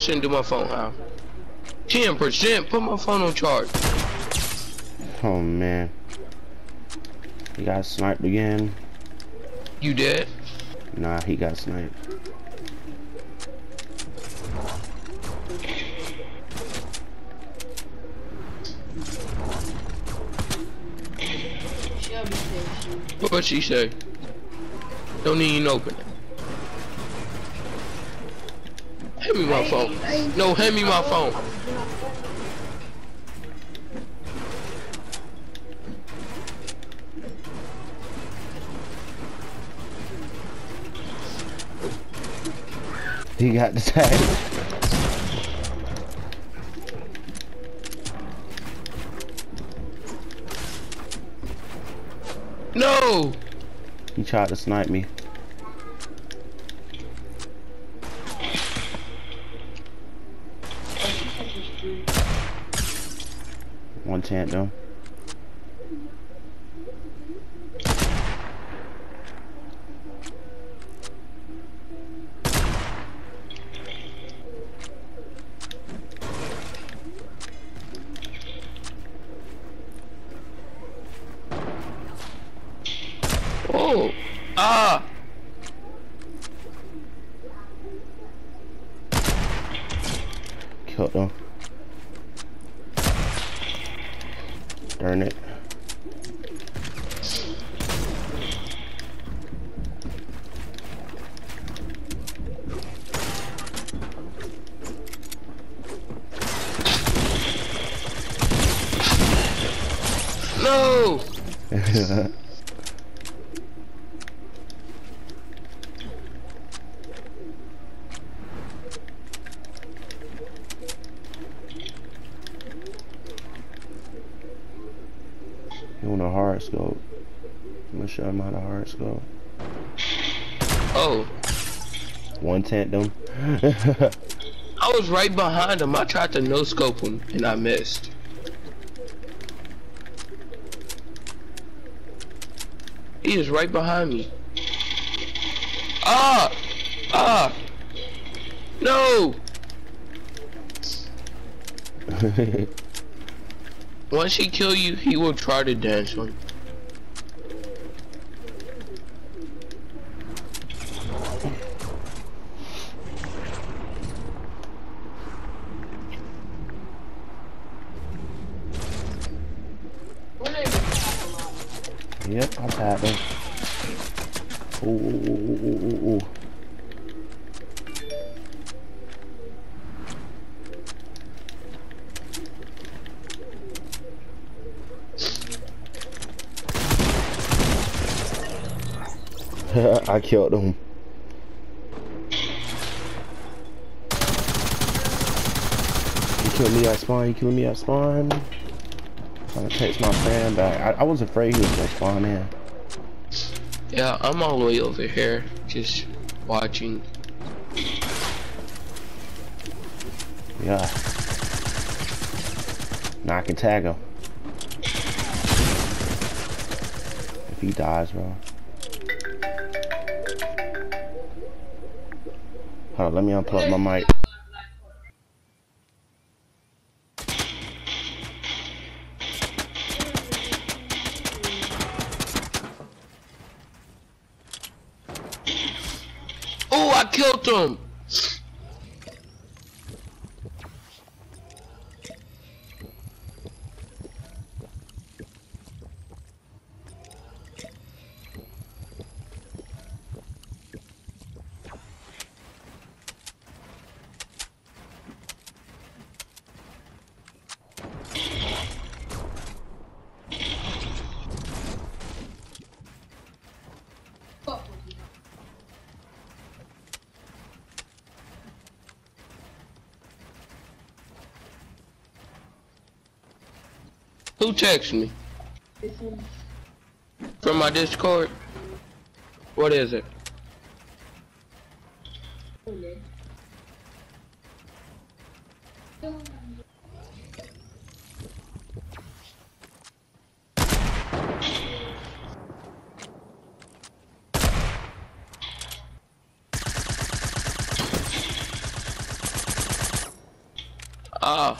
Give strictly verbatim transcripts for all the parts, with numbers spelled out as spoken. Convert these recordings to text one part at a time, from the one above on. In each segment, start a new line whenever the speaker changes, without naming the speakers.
Shouldn't do my phone how? ten percent. Put my phone on charge.
Oh man. He got sniped again.
You dead?
Nah, he got sniped.
What she say? Don't even open it. Hand me my phone. No, hand me my phone.
He got the tag.
No!
He tried to snipe me. One chant though.
Oh! Ah!
Killed him. Darn it.
No!
You want a hard scope? I'm gonna show him how to hard scope.
Oh.
One tent them.
I was right behind him. I tried to no scope him and I missed. He is right behind me. Ah! Ah! No! Once he kill you, he will try to dance on you.
Yep, I'm tapping. Ooh, ooh, ooh, ooh, ooh, ooh. I killed him. He killed me at spawn. He killed me at spawn. Trying to text my friend back. I, I was afraid he was gonna spawn in.
Yeah, I'm all the way over here, just watching.
Yeah. Now I can tag him. If he dies, bro. Hold on, let me unplug my mic.
Oh, I killed him! Who texted me? From my Discord? What is it? Ah.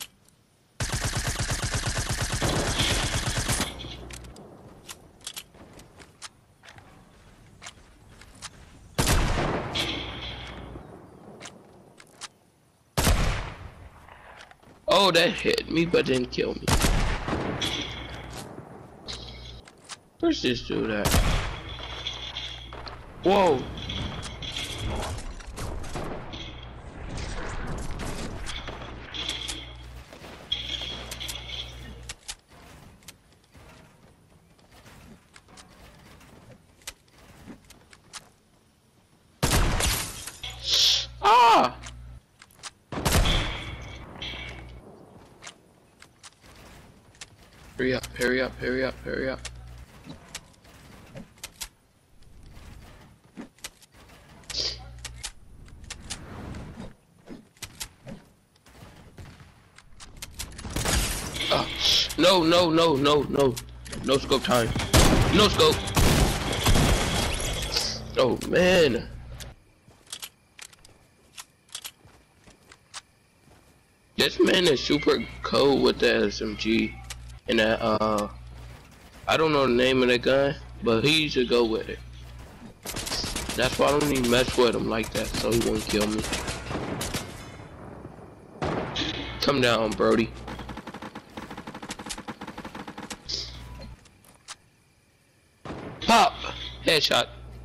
Oh, that hit me, but didn't kill me. Where's this dude at? Whoa. Ah! Hurry up, hurry up, hurry up, hurry up. Oh, no, no, no, no, no. No scope time. No scope. Oh, man. This man is super cold with the S M G. And that, uh, I don't know the name of that gun, but he should go with it. That's why I don't even mess with him like that, so he won't kill me. Come down, Brody. Pop! Headshot.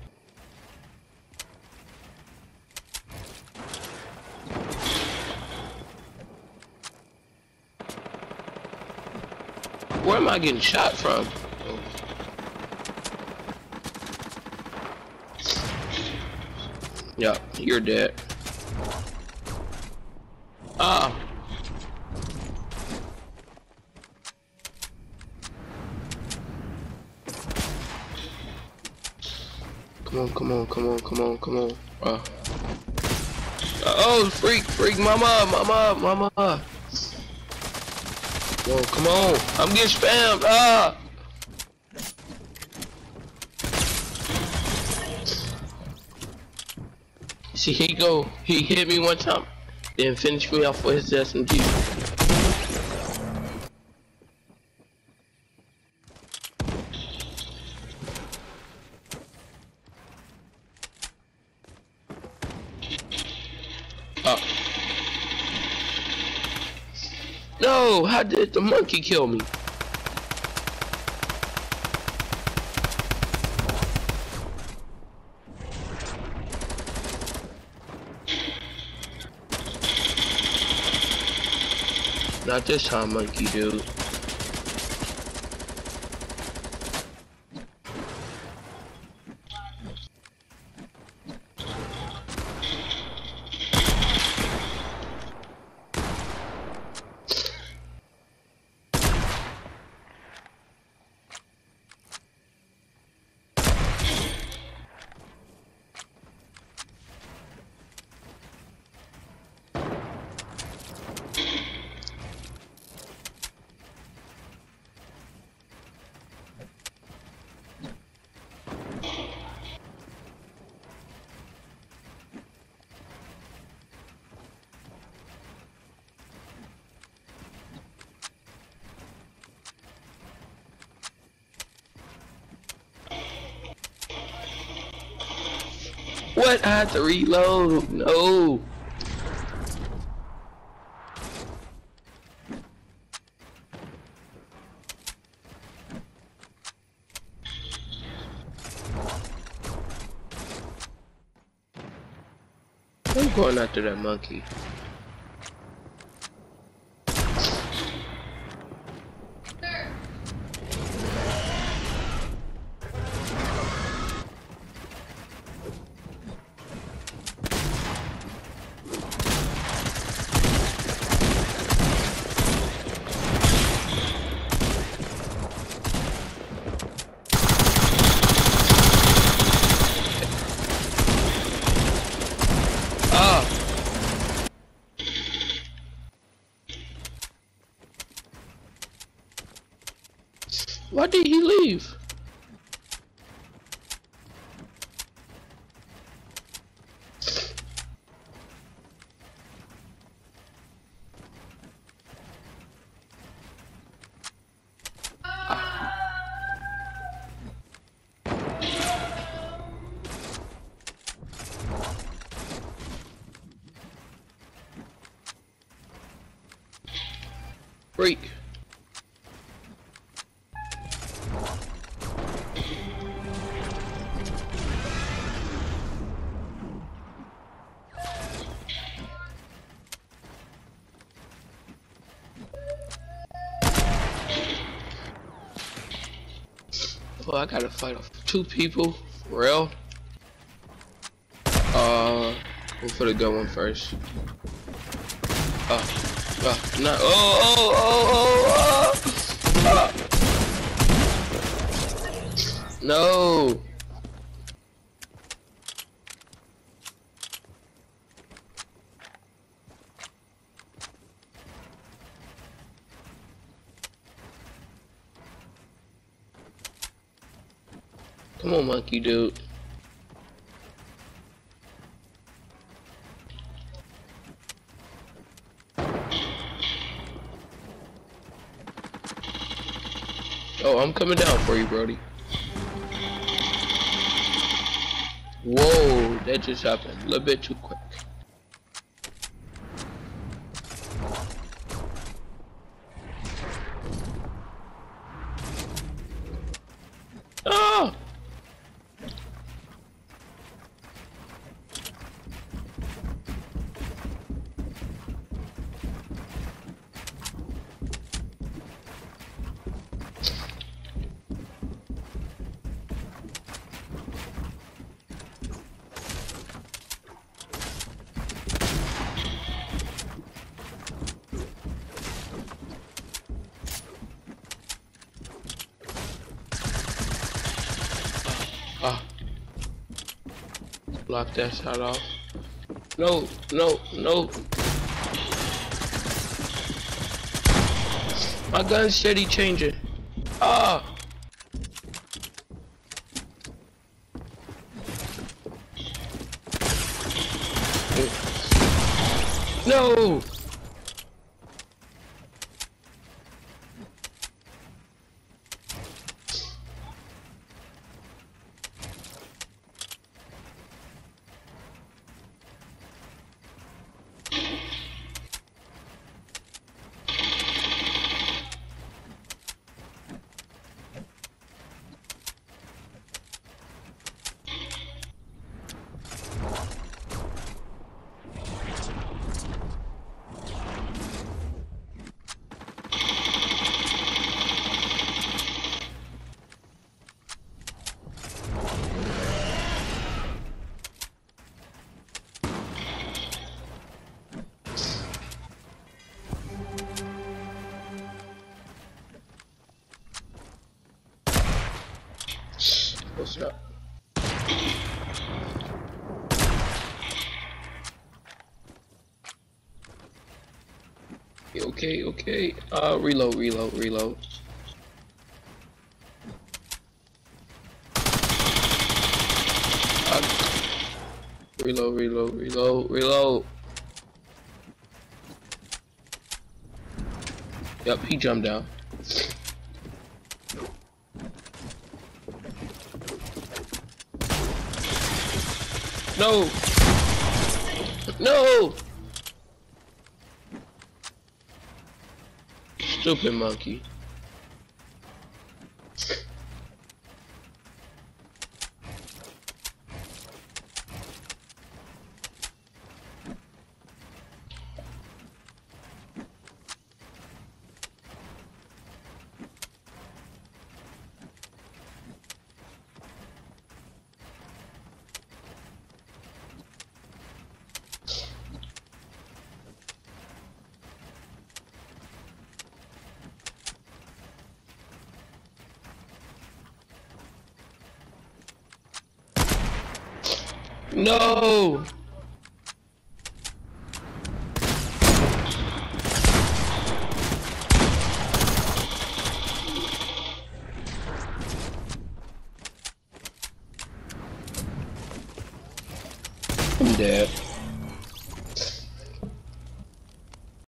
Where am I getting shot from? Oh. Yeah, you're dead. Ah. Come on, come on, come on, come on, come on. Uh. Oh, freak, freak, mama, mama, mama. Whoa, come on. I'm getting spammed. Ah. See, he go, he hit me one time, then finished me off with his S M G. Oh. No, how did the monkey kill me? Not this time, monkey dude. What? I had to reload. No. I'm going after that monkey. Why did he leave? freak. Oh, I gotta fight off two people, for real. Uh, go for the good one first. Uh, uh, no, oh, oh, oh, oh, oh, oh. No. Come on, monkey dude. Oh, I'm coming down for you, Brody. Whoa, that just happened a little bit too quick. Ah! Ah, block that shot off. No, no, no. My gun's steady changing. Ah. No. What's up? Okay, okay. Uh, reload, reload, reload. Uh, reload, reload, reload, reload. Yep, he jumped down. No! No! Stupid monkey. No! I'm dead.